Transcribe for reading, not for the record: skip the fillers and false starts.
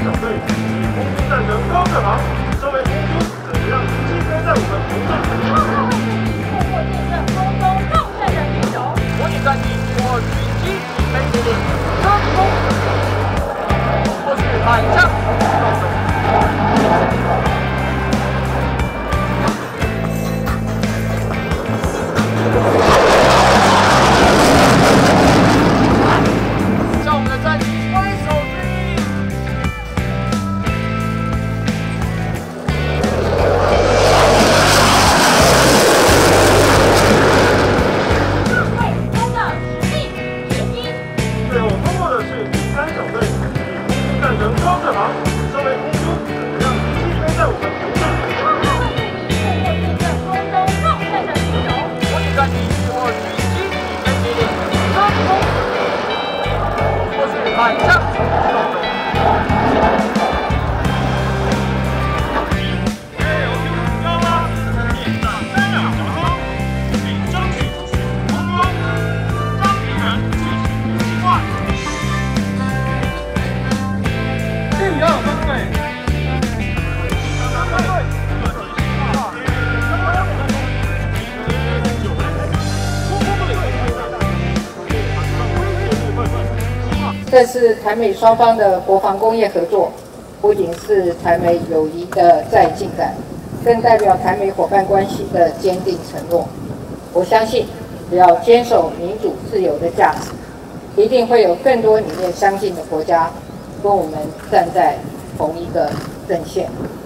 小队以空军战神高可航身为空军，怎样击飞在我们头上？ 透过见证空中抗战的英雄， 模拟战地我狙击起飞命令，升空，或是海上。 向我们的战机挥手致意。 中的实力决心。 最后通过的是第3小队以空军战神高可航身为空军，怎样击飞在我们头上？ 透过见证空中抗战的英雄， 模拟战地我狙击起飞命令，升空，或是海上。 这次台美双方的国防工业合作，不仅是台美友谊的再进展，更代表台美伙伴关系的坚定承诺。我相信，只要坚守民主自由的价值，一定会有更多理念相近的国家跟我们站在同一个阵线。